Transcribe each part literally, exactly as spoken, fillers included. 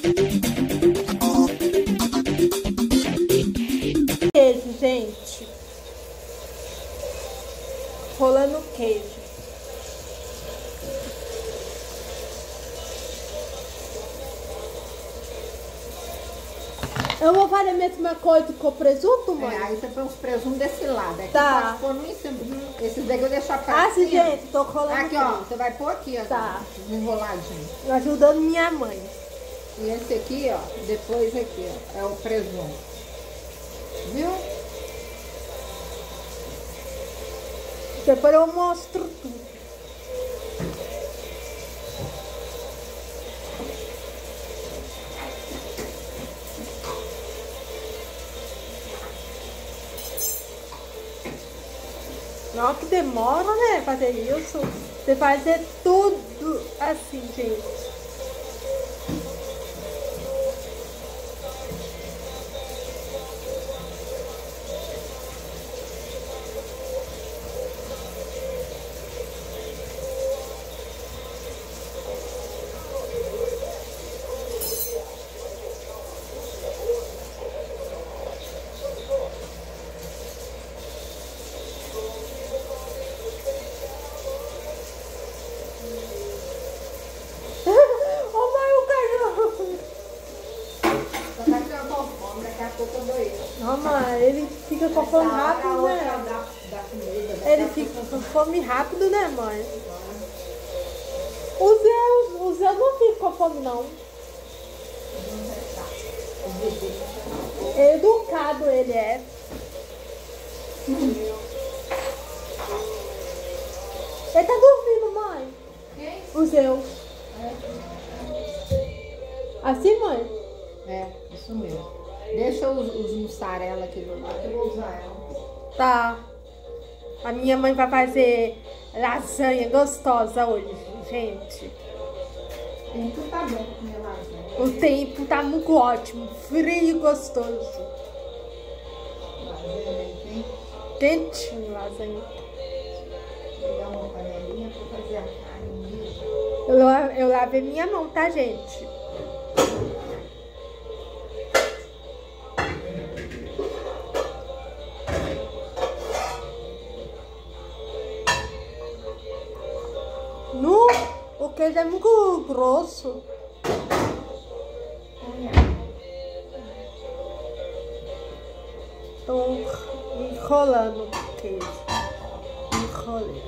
Queijo, gente. Rolando queijo. Eu vou fazer a mesma coisa com o presunto, mãe? É, aí você põe os presuntos desse lado. Aqui Tá. pode pôr no em cima. Esses daqui eu deixo pra Ah, sim, gente, tô rolando Aqui, ó, queijo. você vai pôr aqui, ó. Tá. Enroladinho. Ajudando minha mãe. E esse aqui, ó, depois aqui, ó, é o presunto. Viu? Depois eu mostro tudo. Não, que demora, né, fazer isso. Você fazer tudo assim, gente. Mãe, ele fica com fome rápido, né? Ele fica com fome rápido, né, mãe? O Zé, o Zé não fica com fome, não. É educado ele é. Ele tá dormindo, mãe. Quem? O Zé. Assim, mãe? É, isso mesmo. Deixa os, os mussarela aqui do lado, eu vou usar ela. Tá. A minha mãe vai fazer lasanha gostosa hoje, gente. O tempo tá bom pra comer lasanha. O tempo tá muito ótimo, frio e gostoso. Lasanha, hein? Quentinho, lasanha. Vou pegar uma panelinha pra fazer a carne mesmo. Eu, la- eu lavei minha mão, tá, gente? No, o queijo é muito grosso. Tô enrolando o queijo. Enrolei.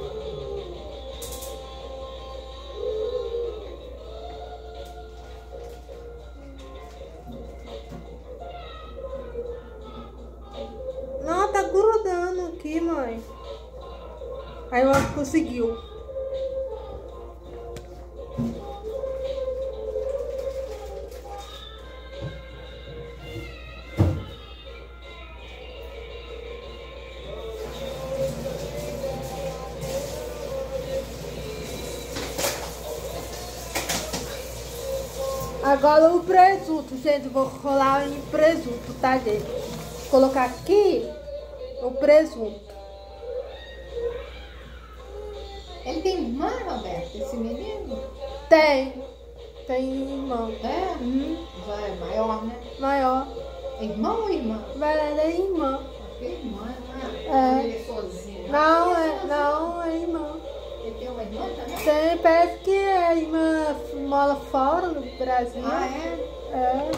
Não, tá grudando aqui, mãe. Aí eu acho que conseguiu. Agora o presunto, gente, vou rolar em presunto, tá, gente? Vou colocar aqui o presunto. Ele tem irmã, Roberto, esse menino? Tem, tem irmão. É? Hum, Já é maior, né? maior. Irmão ou irmã? Vai é irmã. Acho que é irmã, né? É. Ele é sozinho. Não, é, não, é irmã. Ele tem uma irmã também? Tem, parece que a irmã mora fora do Brasil. Ah, é? É.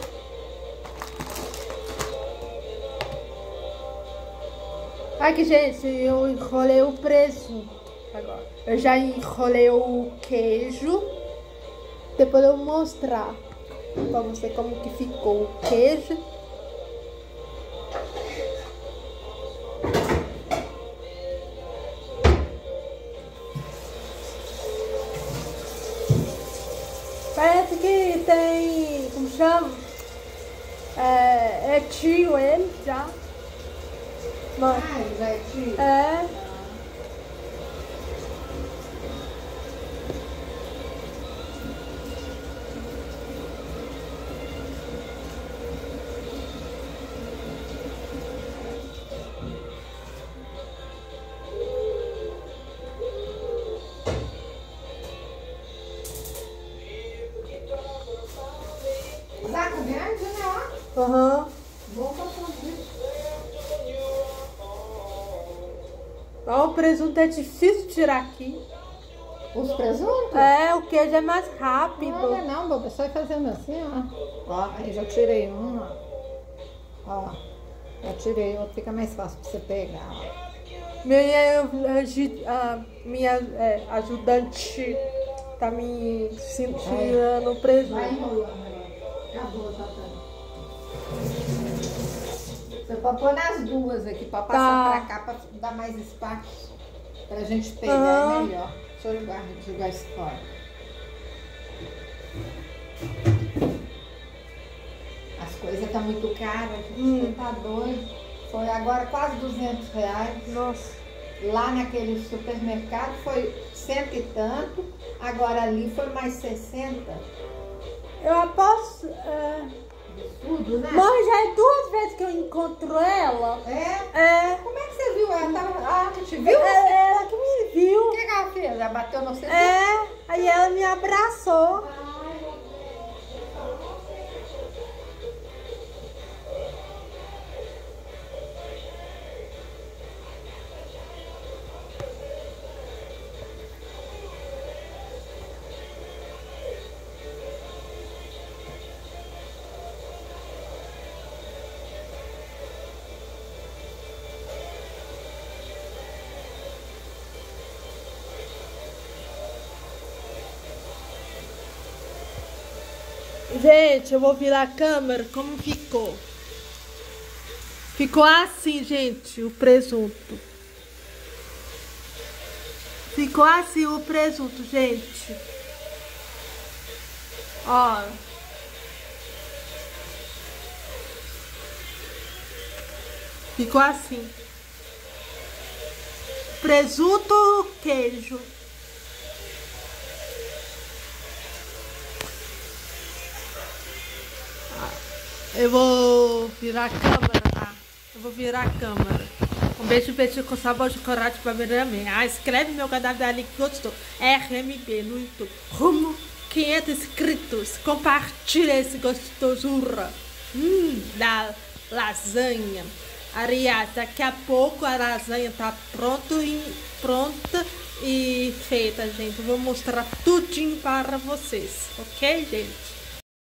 Aqui, gente, eu enrolei o presunto agora. Eu já enrolei o queijo. Depois eu vou mostrar pra você como que ficou o queijo. Parece que tem, como chama? É, é tio ele já. Mano, Ah, ele já é tio? é. Aham. Vou fazer. Ó, o presunto é difícil tirar aqui. Os presuntos? É, o queijo é mais rápido. Não, não é não, boba. Só ir fazendo assim, ó. Ó, aí já tirei um, ó. Ó, já tirei outro. Fica mais fácil pra você pegar, ó. Minha, agi- a minha é, ajudante tá me se- tirando o presunto. Vai enrolando agora. Acabou, tá, tá. Você pode pôr nas duas aqui, pra passar Tá. pra cá, pra dar mais espaço. Pra gente pegar, Aham. é melhor. Deixa eu jogar, jogar isso fora. As coisas estão muito caras, Hum. você tá doido. Foi agora quase duzentos reais. Nossa. Lá naquele supermercado foi cento e tanto. Agora ali foi mais sessenta. Eu aposto. É... Tudo, né? Mãe, já é duas vezes que eu encontro ela. É? É. Como é que você viu ela? Tava... Ah, tu te viu? É ela que me viu. O que, que ela fez? Ela bateu no seu É. Aí ela me abraçou. Gente, eu vou virar a câmera. Como ficou? Ficou assim, gente, o presunto. Ficou assim o presunto, gente. Ó. Ficou assim. Presunto, queijo. Eu vou virar a câmera, tá? Eu vou virar a câmera. Um beijo, beijo com sabor de chocolate para mim. Ah, inscreve meu canal ali que gostou. R M B no YouTube. Rumo quinhentos inscritos. Compartilha esse gostosura. Hum, da lasanha. Ariás, daqui a pouco a lasanha tá pronto e, pronta e feita, gente. Eu vou mostrar tudinho para vocês. Ok, gente?